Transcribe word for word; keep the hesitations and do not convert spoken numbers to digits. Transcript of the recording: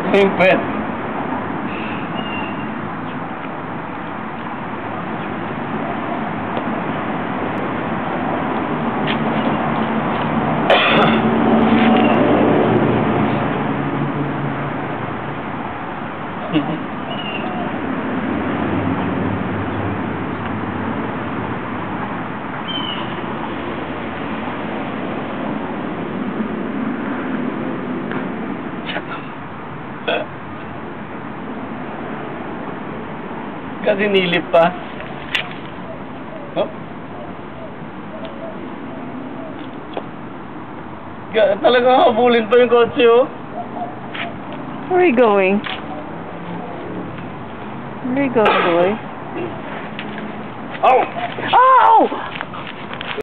Hingpit. Kasi nilip pa. Oh. Talagang habulin pa yung kotse, oh. Where are you going? Where are you going, boy? Oh! Oh!